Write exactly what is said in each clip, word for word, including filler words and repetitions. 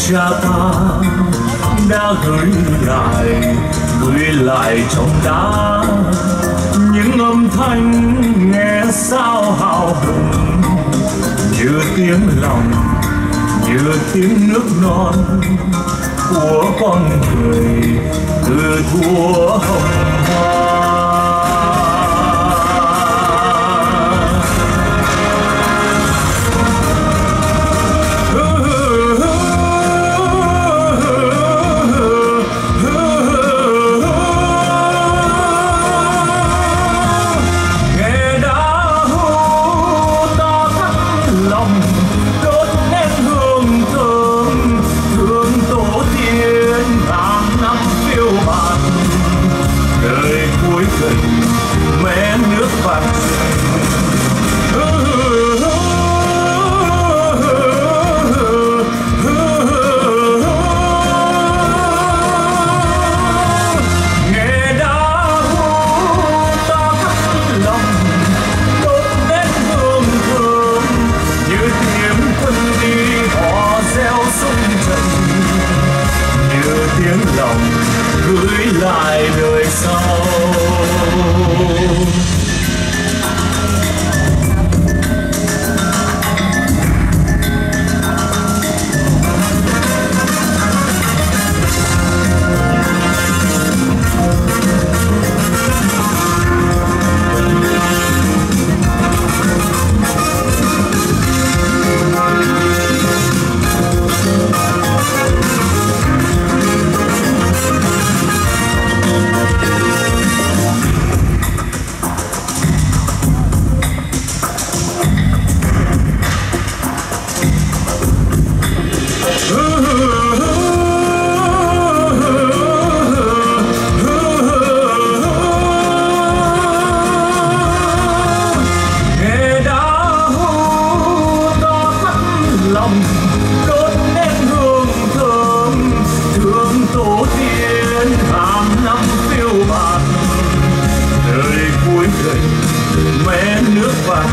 cha ta đã gửi lại gửi lại trong đá những âm thanh nghe sao hào hùng như tiếng lòng như tiếng nước non của con người từ thuở hồng hoa. Mẹ nước vàng nghe đã hú ta cắt lòng đốt nét hương thơm như tiếng quân đi họ reo sung trận như tiếng lòng gửi lại đời sau. Đốt nét hương thơm thương tổ tiên ngàn năm phiêu bạt đời cuối đời mẹ nước vàng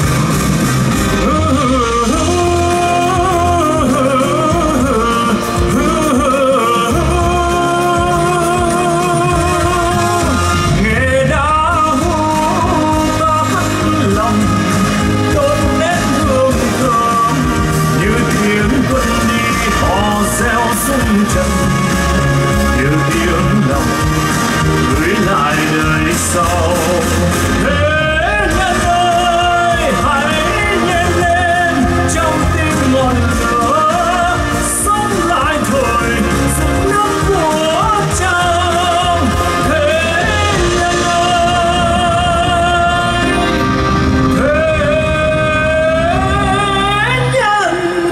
nghe đã hú ta cắt lòng đốt nét hương thơm như tiếng quân đi họ reo sung trận như tiếng lòng gửi lại đời sau. Thế nhân ơi hãy nhảy lên trong tim ngọn lửa sống lại thời dựng nước của cha ông. Thế nhân ơi thế nhân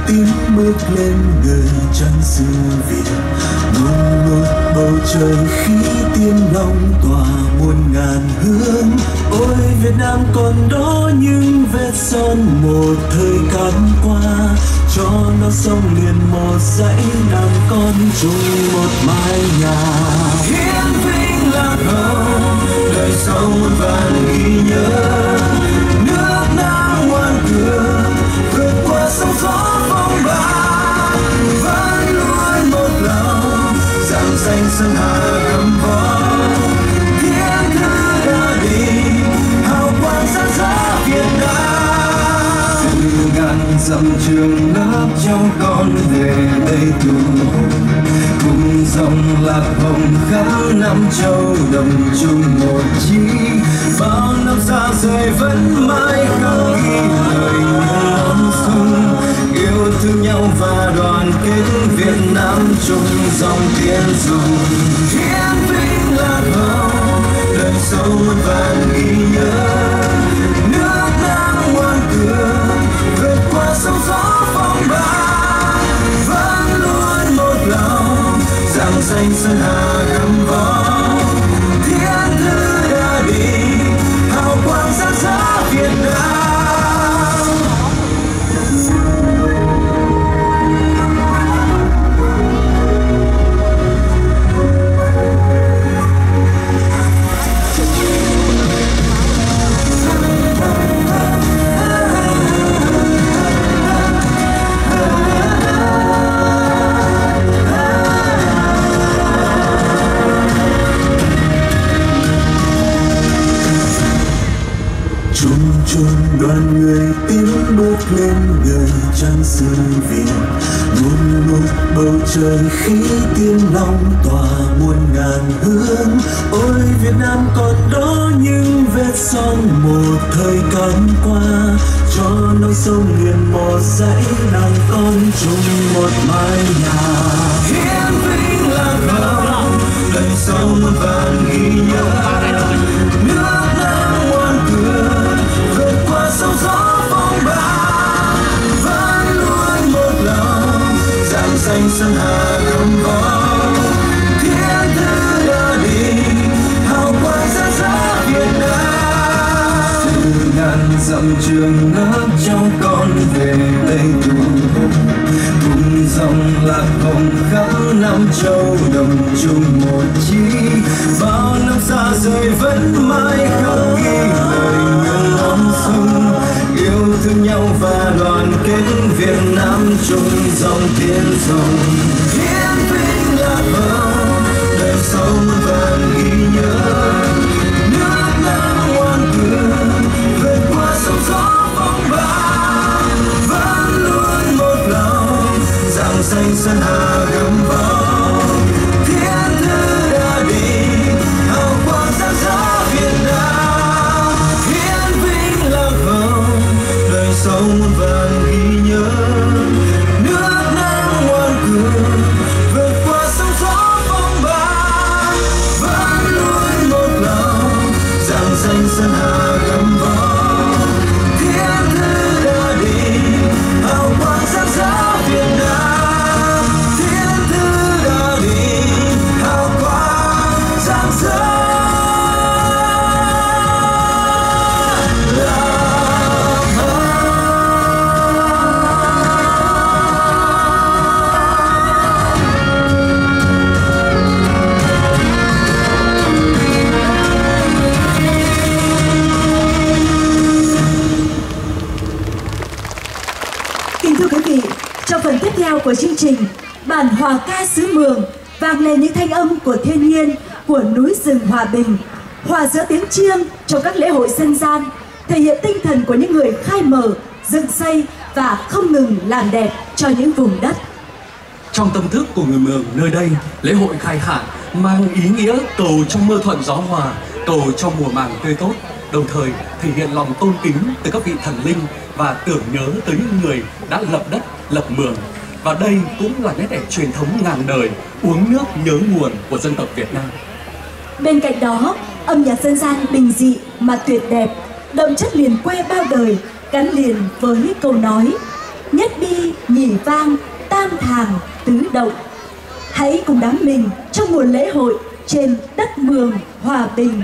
tím bước lên người trăng xứ Việt. Ngùn ngút bầu trời khí tiếng long tỏa muôn ngàn hương. Ôi Việt Nam còn đó những vết son một thời cắn qua, cho nó sông liền một dãy nàng con chung một mái nhà. Hiến vinh lạc hồng đời sau muôn vàn ghi nhớ. Nước Nam ngoan cường vượt qua sóng gió phong ba, vẫn luôn một lòng dòng xanh sơn hà gầm vó. Thiên thư đã đi hào quang sáng giá Việt Nam. Từ ngàn dặm trường lớp trong con về đây tụ, cùng dòng lạc hồng khắp năm châu đồng chung một chí. Bao năm xa rời vẫn mãi khắc ghi lời những ấm sung, yêu thương nhau và đoàn kết Việt Nam chung dòng tiên dùng. Hiến vinh lạc hồng đời sâu muôn vàn ghi nhớ. Nước Nam ngoan cường vượt qua sóng gió phong ba, vẫn luôn một lòng dòng xanh sơn hà gầm vó. Thiên thư đã đi hào quang sáng giá Việt Nam. Đoàn người tím bước lên người trăng xứ Việt. Ngùn ngút bầu trời khí tiếng long tỏa muôn ngàn hương. Ôi Việt Nam còn đó những vết son một thời cắn qua, cho non sông liền một dãy nàng con chung một mái nhà. Hiến vinh lạc hồng đời sau muôn vàn ghi nhớ. Nước Nam ngoan cường vượt qua sóng gió phong ba, vẫn luôn một lòng dòng xanh sơn hà gầm vó. Thiên thư đã đi hào quang sáng giá Việt Nam. Từ ngàn dặm trường lớp trong con về đây tụ, cùng dòng lạc hồng khắp năm châu đồng chung một chí. Bao năm xa rời vẫn mãi khắc ghi lời những ấm sung, yêu thương nhau và đoàn kết Việt Nam chung dòng tiên dùng. Hiến vinh lạc hồng đời sau muôn vàn ghi nhớ. Nước Nam ngoan cường vượt qua sóng gió phong ba, vẫn luôn một lòng dòng xanh sơn hà gầm vó. Thiên thư đã đi hào quang sáng giá Việt Nam. Hiến vinh lạc hồng đời sau muôn vàn ghi nhớ. Nước Nam ngoan cường vượt qua sóng gió phong ba, vẫn luôn một lòng dòng xanh sơn hà gầm vó. Thiên thư đã đi hào quang sáng giá Việt Nam. Thiên thư đã đi hào quang sáng giá. Kính thưa quý vị, trong phần tiếp theo của chương trình, bản hòa ca xứ Mường vang lên những thanh âm của thiên nhiên, của núi rừng hòa bình, hòa giữa tiếng chiêng trong các lễ hội dân gian, thể hiện tinh thần của những người khai mở, dựng xây và không ngừng làm đẹp cho những vùng đất. Trong tâm thức của người Mường nơi đây, lễ hội khai hạn mang ý nghĩa cầu cho mưa thuận gió hòa, cầu cho mùa màng tươi tốt, đồng thời thể hiện lòng tôn kính tới các vị thần linh và tưởng nhớ tới những người đã lập đất, lập Mường. Và đây cũng là nét đẹp truyền thống ngàn đời, uống nước nhớ nguồn của dân tộc Việt Nam. Bên cạnh đó, âm nhạc dân gian bình dị mà tuyệt đẹp, đậm chất liền quê bao đời, gắn liền với câu nói nhất bi nhì vang, tam thàng, tứ động. Hãy cùng đắm mình trong mùa lễ hội trên đất Mường hòa bình.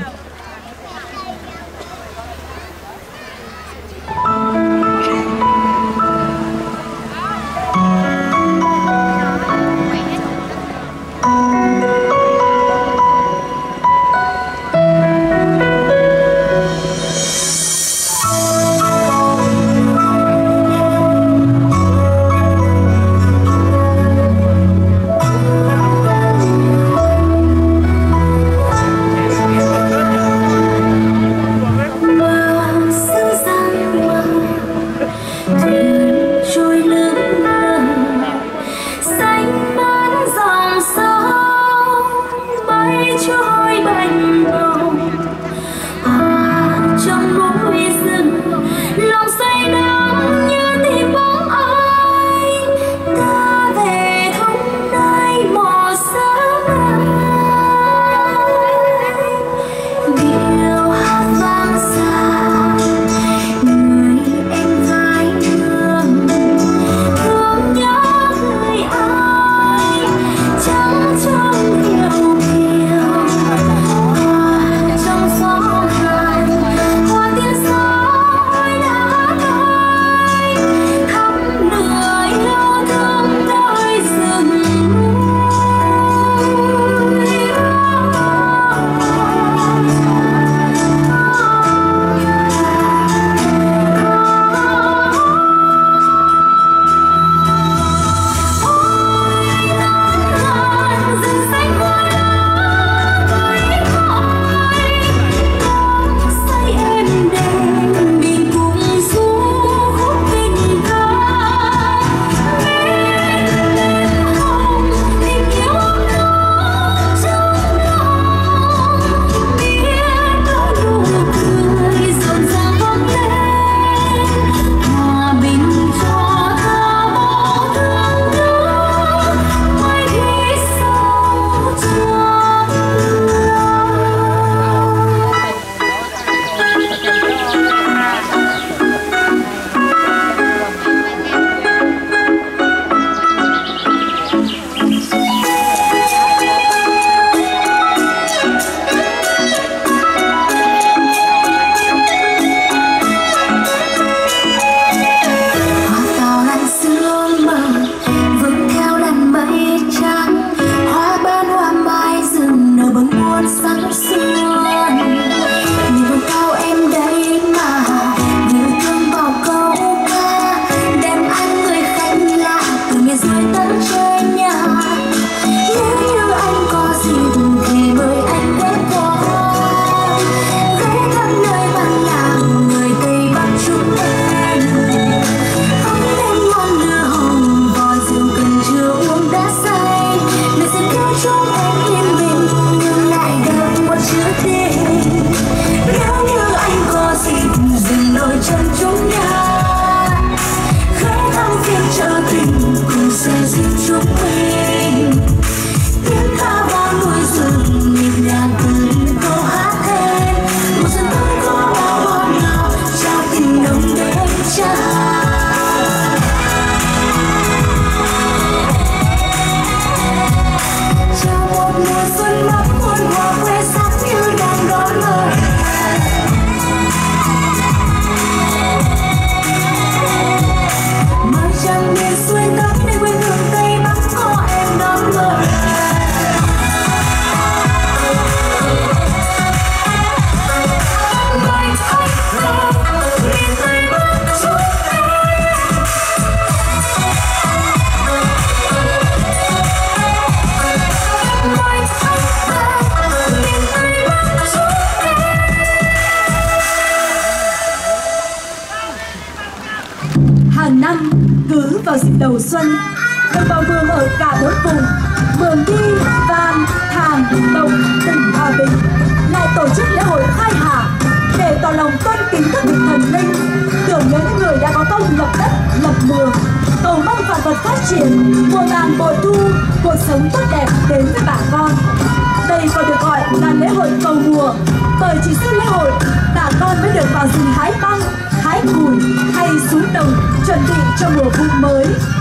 Hàng năm cứ vào dịp đầu xuân, đồng bào Mường ở cả bốn vùng Mường Đi, Van, Thàng, Đồng, tỉnh Hòa Bình lại tổ chức lễ hội khai hạ để tỏ lòng tôn kính các vị thần linh, tưởng nhớ những người đã có công lập đất, lập Mường, cầu mong vạn vật phát triển, mùa màng bội thu, cuộc sống tốt đẹp đến với bà con. Đây còn được gọi là lễ hội cầu mùa, bởi chỉ sau lễ hội, bà con mới được vào rừng hái băng, hái củi hay xuống đồng chuẩn bị cho mùa vụ mới.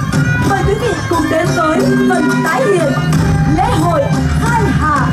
Mời quý vị cùng đến với phần tái hiện lễ hội khai hạ.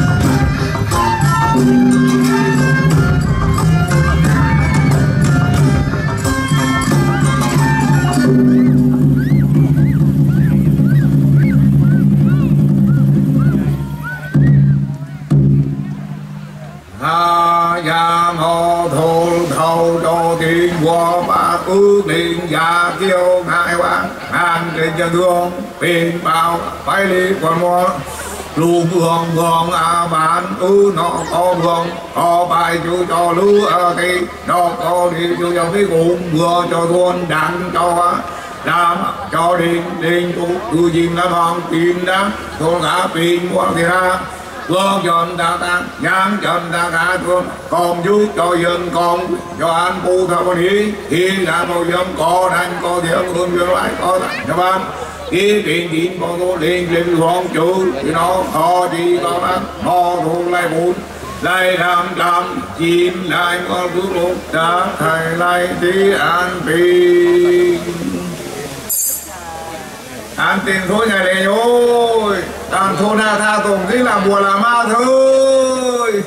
Giang hồ thù thầu cho tiền qua ba ước liền già kiêu ngại vang ngàn trên chân thương tiền bao phải đi còn mua lu vương vương à bạn ư nó có vương có bài chú cho lứa à thì nó có đi chú cho cái cùng vừa cho thôn đặng cho làm cho điên điên chú cứ dìm là hoàng tiền đó thôn cả tiền qua thì ra vương chân ta ta nhang chân ta cả thôn còn giúp cho dân con cho anh bu thao đi khi là một dân có đánh có tiếng hương dân lại có thành cho bạn khi tiền tiền con tôi liền lên hoàng chủ thì nó có đi có bạn họ thôn lại bốn lại làm làm chim lại có thứ một đã thầy lại đi an bình an tiền thôi nhà này ôi đàn thôn na tha tổng tí là mùa là ma thôi.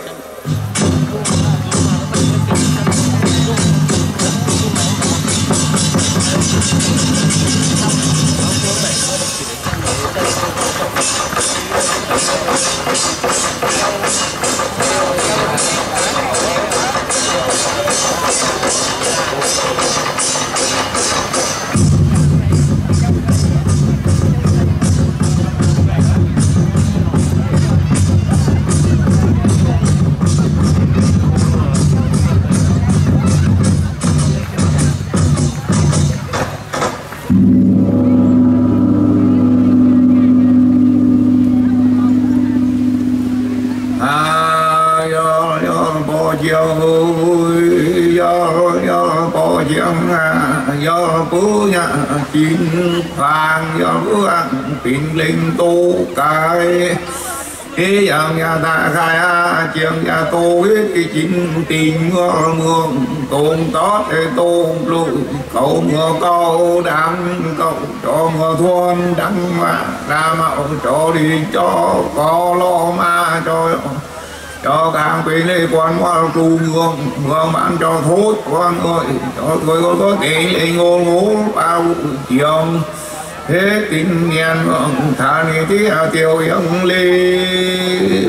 Do bố nhà chín vàng do bố ăn tình linh tu cái thế giờ nhà ta khai trường nhà tu cái chín tình mương tôn tốt để tôn lụi cầu mưa câu đắng cầu cho mưa thôn đắng mà ra mạo cho đi cho có lo ma cho cho càng quỷ lê quan hoa tru ngương ngương bán cho thốt quan ơi cho tôi có có thể lê ngô ngố bao chiều thế tình nhiên thà ni tí à tiêu yên lê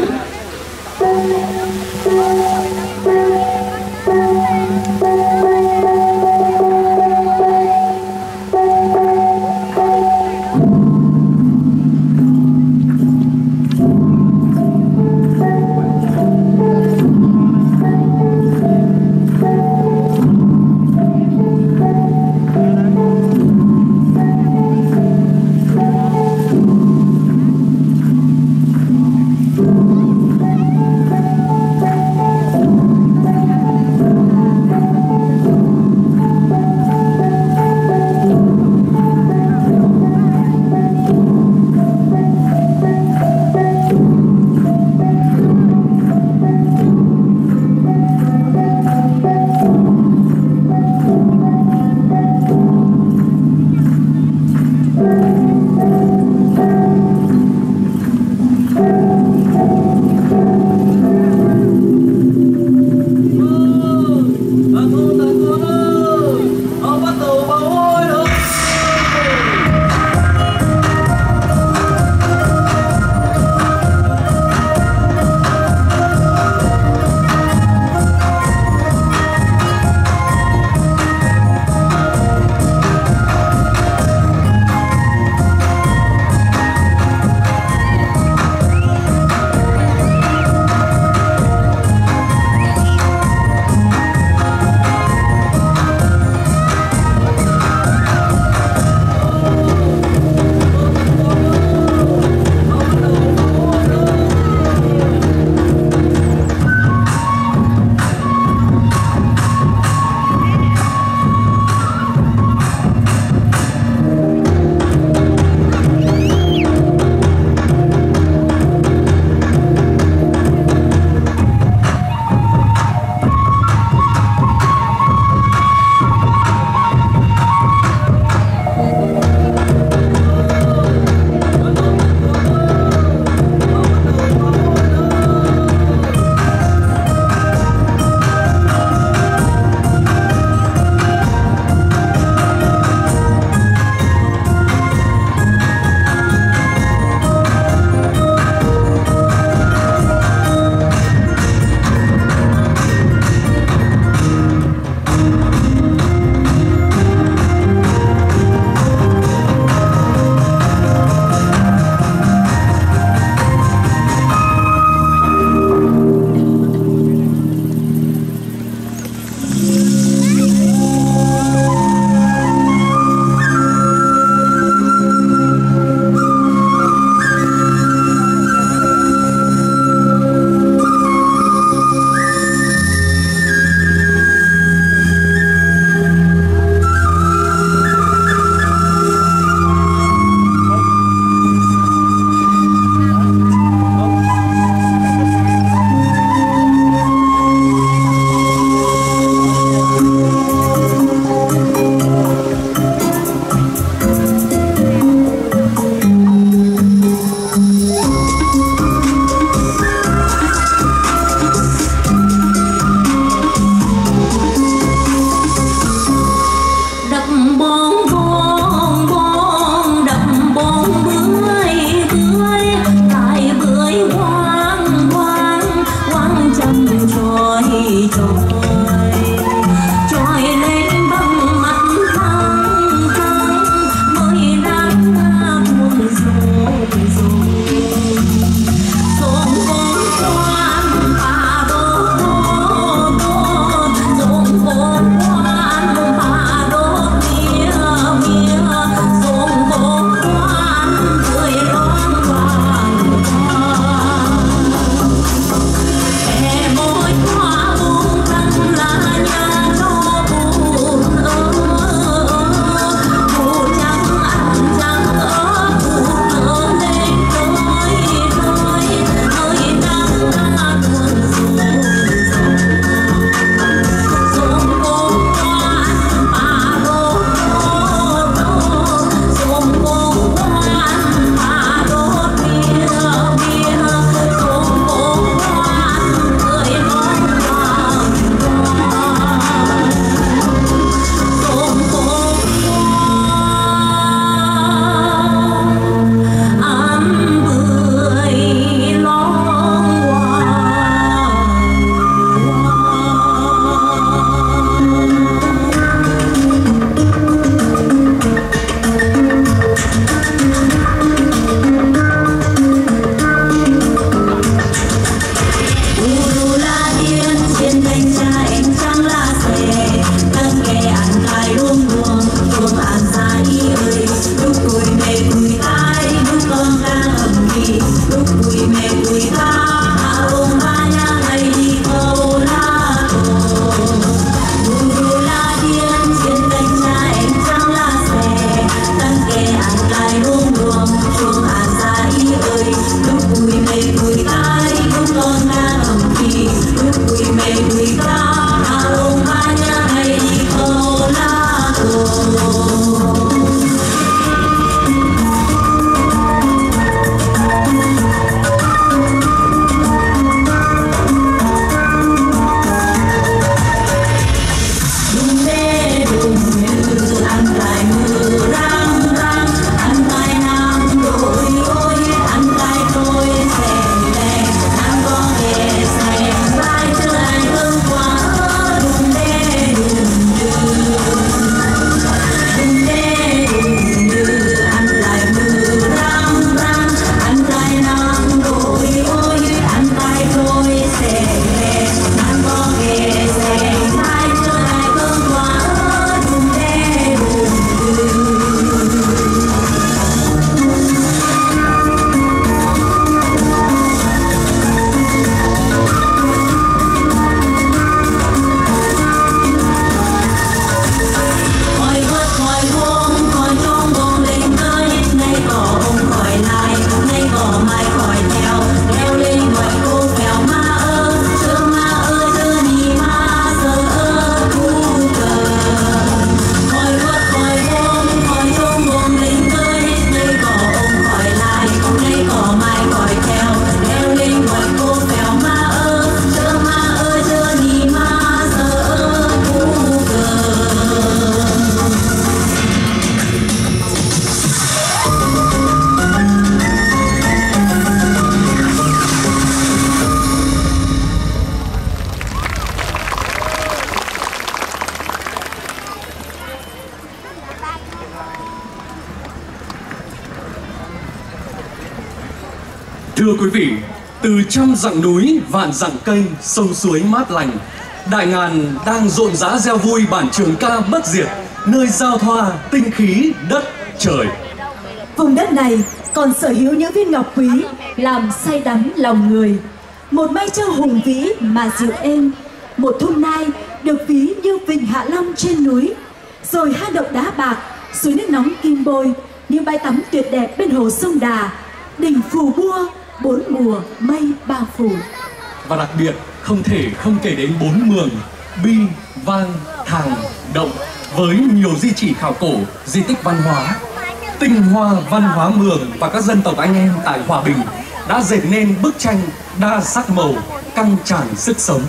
Thưa quý vị, từ trăm dặm núi, vạn dặm cây, sông suối mát lành, đại ngàn đang rộn rã reo vui bản trường ca bất diệt, nơi giao thoa tinh khí đất trời. Vùng đất này còn sở hữu những viên ngọc quý làm say đắm lòng người, một mây trâu hùng vĩ mà dịu êm, một thung nai được ví như vịnh Hạ Long trên núi, rồi hang động đá bạc, suối nước nóng Kim Bôi, những bãi tắm tuyệt đẹp bên hồ sông Đà, đỉnh Phù Bua, bốn mùa mây bao phủ. Và đặc biệt không thể không kể đến bốn mường Bi, Vang, Thàng, Động với nhiều di chỉ khảo cổ, di tích văn hóa. Tinh hoa văn hóa Mường và các dân tộc anh em tại Hòa Bình đã dệt nên bức tranh đa sắc màu, căng tràn sức sống.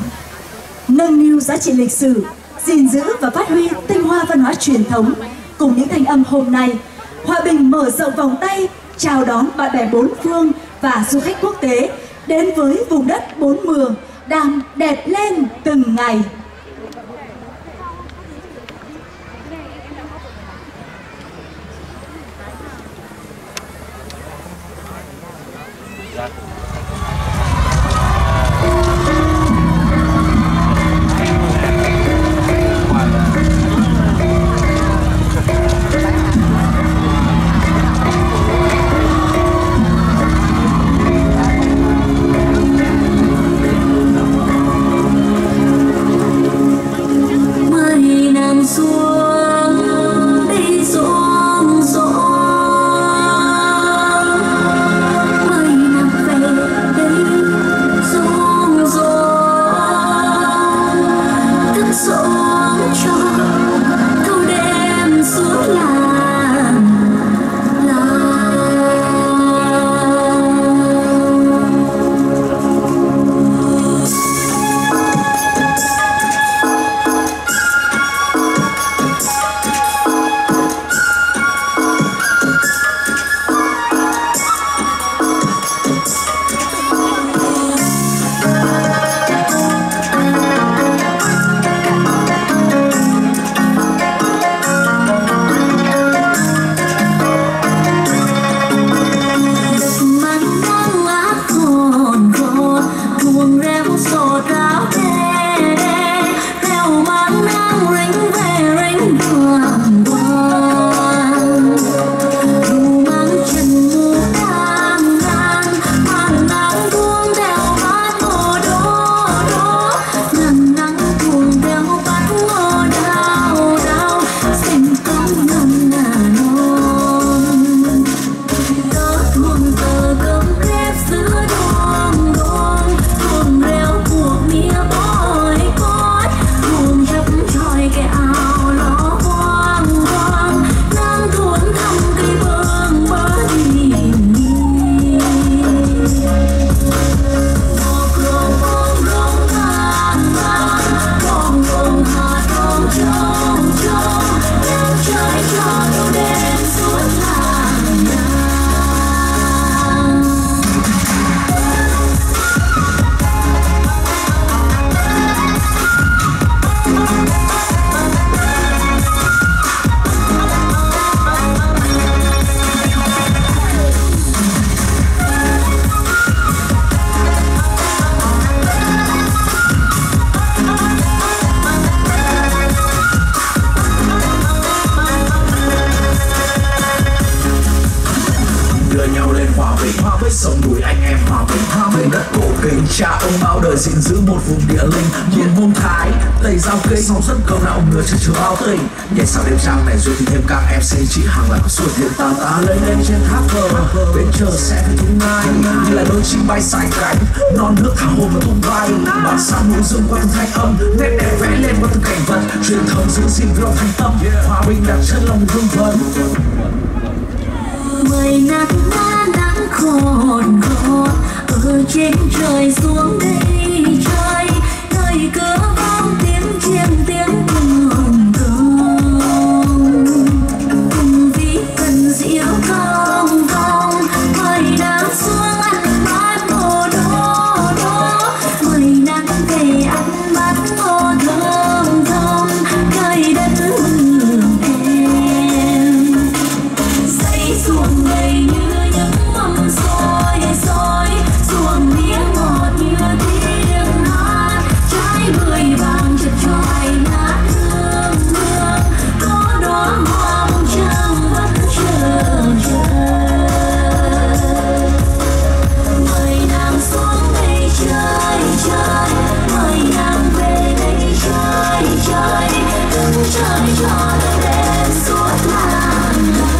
Nâng niu giá trị lịch sử, gìn giữ và phát huy tinh hoa văn hóa truyền thống, cùng những thanh âm hôm nay, Hòa Bình mở rộng vòng tay chào đón bạn bè bốn phương và du khách quốc tế đến với vùng đất bốn mường đang đẹp lên từng ngày. sông núi anh em hòa bình. Hòa bình đất cổ kính, cha ông bao đời gìn giữ một vùng địa linh. Miền Mông Thái, Tây Giao Kinh, sóng rất câu nào ông ngựa chưa chưa bao tình. Nhảy sao đêm trang này rồi thì thêm các em xê chỉ hàng là suốt hiện ta ta lên lên trên tháp cờ. Bên chờ sẽ phải thung ngai như là đôi chim bay sải cánh, non nước thả hồn và tung bay. Bản sao núi rừng qua từng thanh âm, nét đẹp vẽ lên qua từng cảnh vật. Truyền thống giữ gìn với thành tâm, hòa bình đặt chân lòng hương vân. Mây nắng đã nắng khôn khôn ở trên trời xuống đây trời, thời cửa vang tiếng chiêng tiếng cùng cùng cùng vĩ cần diệu không không. Mây nắng xuống ăn bát ngô đô đô, mây nắng về ăn bát ngô thơm thơm. Trời đất hương em xây xuồng đầy như những mâm xôi xôi, xuồng mía ngọt như tiếng hát. Trái bưởi vàng chật chội ngát hương hương, có đóa hoa bông trăng vẫn chờ chờ. Mời nàng xuống đây chơi chơi, mời nàng về đây chơi chơi, đứng chơi cho đến đêm suốt làng làng.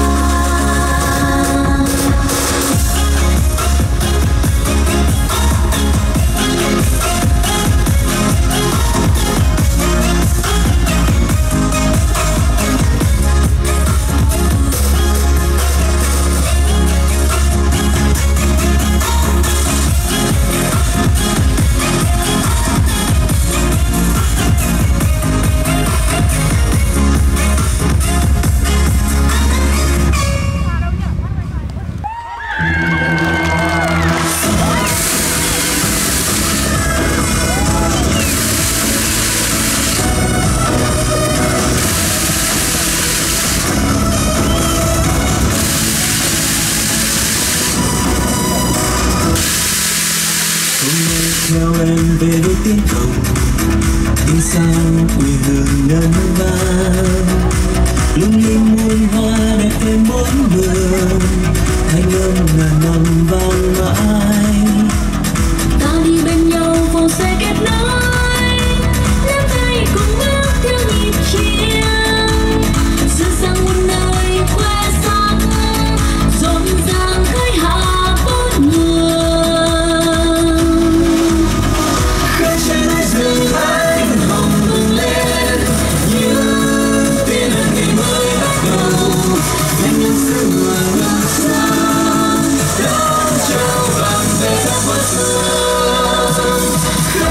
Theo em về với tiếng cầu, đi sang quê hương ngân vang. Lung linh muôn hoa đẹp thêm bốn đường, thanh âm ngàn năm vang mãi. Ta đi bên nhau vòng xe kết nối, nắm tay cùng bước theo nhịp chiêng. Xuân sang muôn nơi khoe sắc, rộn ràng khơi hạ bốn mùa. Khơi trên núi rừng ánh hồng bừng lên, như tia nắng ngày mới bắt đầu. Em những sương mờ ngàn xa, đón chào bạn về khắp mọi phương.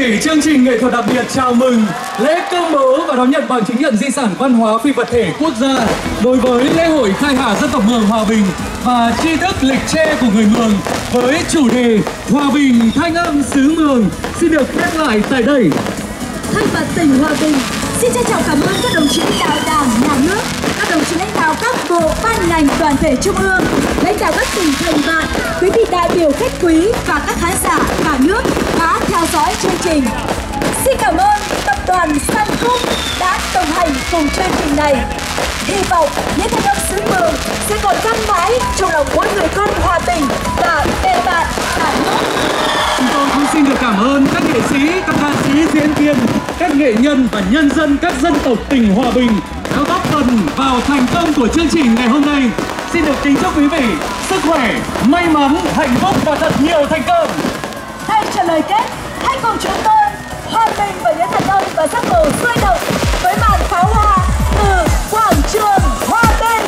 chỉ chương trình nghệ thuật đặc biệt chào mừng lễ công bố và đón nhận bằng chứng nhận di sản văn hóa phi vật thể quốc gia đối với lễ hội khai hạ dân tộc Mường Hòa Bình và tri thức lịch tre của người Mường với chủ đề Hòa Bình thanh âm xứ Mường xin được khép lại tại đây. Thay mặt tỉnh Hòa Bình, xin trân trọng cảm ơn các đồng chí lãnh đạo Đảng, Nhà nước, các đồng chí lãnh đạo các bộ, ban ngành, đoàn thể trung ương, lãnh đạo các tỉnh thành bạn, quý vị đại biểu khách quý và các khán giả cả nước đã theo dõi chương trình. Xin cảm ơn tập đoàn Sun Group đã đồng hành cùng chương trình này. Hy vọng những thanh âm xứ Mường sẽ còn vang mãi trong lòng mỗi người con Hòa Bình và bè bạn cả nước. Chúng tôi cũng xin được cảm ơn các nghệ sĩ, các ca sĩ, diễn viên, các nghệ nhân và nhân dân các dân tộc tỉnh Hòa Bình đã góp phần vào thành công của chương trình ngày hôm nay. Xin được kính chúc quý vị sức khỏe, may mắn, hạnh phúc và thật nhiều thành công. Thay cho lời kết, hãy cùng chúng tôi hòa mình vào những thành âm và sắc màu sôi động với màn pháo hoa từ quảng trường Hòa Bình.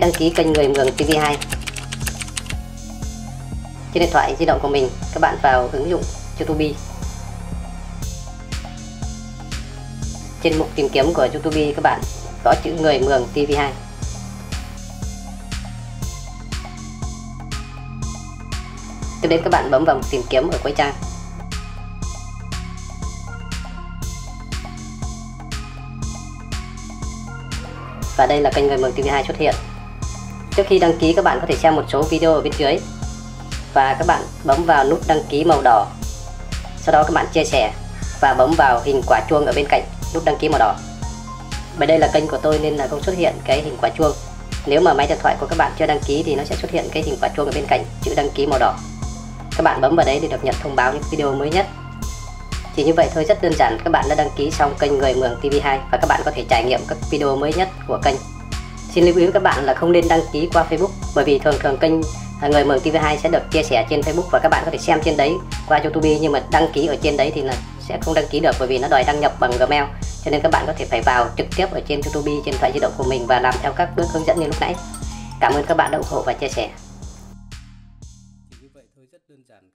đăng ký kênh Người Mường ti vi hai. Trên điện thoại di động của mình, các bạn vào ứng dụng YouTube. Trên mục tìm kiếm của YouTube các bạn có chữ Người Mường ti vi hai. Tiếp đến các bạn bấm vào mục tìm kiếm ở cuối trang. Và đây là kênh Người Mường ti vi hai xuất hiện. Trước khi đăng ký các bạn có thể xem một số video ở bên dưới. Và các bạn bấm vào nút đăng ký màu đỏ. Sau đó các bạn chia sẻ và bấm vào hình quả chuông ở bên cạnh nút đăng ký màu đỏ. Bởi đây là kênh của tôi nên là không xuất hiện cái hình quả chuông. Nếu mà máy điện thoại của các bạn chưa đăng ký thì nó sẽ xuất hiện cái hình quả chuông ở bên cạnh chữ đăng ký màu đỏ. Các bạn bấm vào đấy để được nhận thông báo những video mới nhất. Chỉ như vậy thôi, rất đơn giản, các bạn đã đăng ký xong kênh Người Mường ti vi hai và các bạn có thể trải nghiệm các video mới nhất của kênh. Xin lưu ý với các bạn là không nên đăng ký qua Facebook, bởi vì thường thường kênh Người Mường ti vi hai sẽ được chia sẻ trên Facebook và các bạn có thể xem trên đấy qua YouTube, nhưng mà đăng ký ở trên đấy thì là sẽ không đăng ký được, bởi vì nó đòi đăng nhập bằng Gmail, cho nên các bạn có thể phải vào trực tiếp ở trên YouTube trên điện thoại di động của mình và làm theo các bước hướng dẫn như lúc nãy. Cảm ơn các bạn đã ủng hộ và chia sẻ.